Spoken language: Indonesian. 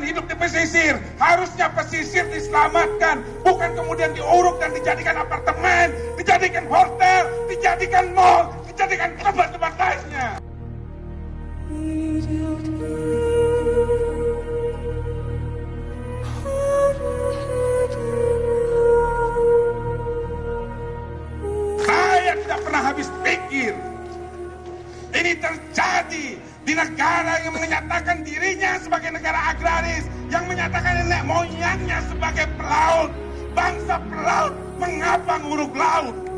hidup di pesisir. Harusnya pesisir diselamatkan, bukan kemudian diuruk dan dijadikan apartemen, dijadikan hotel, dijadikan mall, dijadikan tempat-tempat lainnya. Saya tidak pernah habis pikir ini terjadi di negara yang menyatakan dirinya sebagai negara agraris, yang menyatakan nenek moyangnya sebagai pelaut, bangsa pelaut. Mengapa nguruk laut?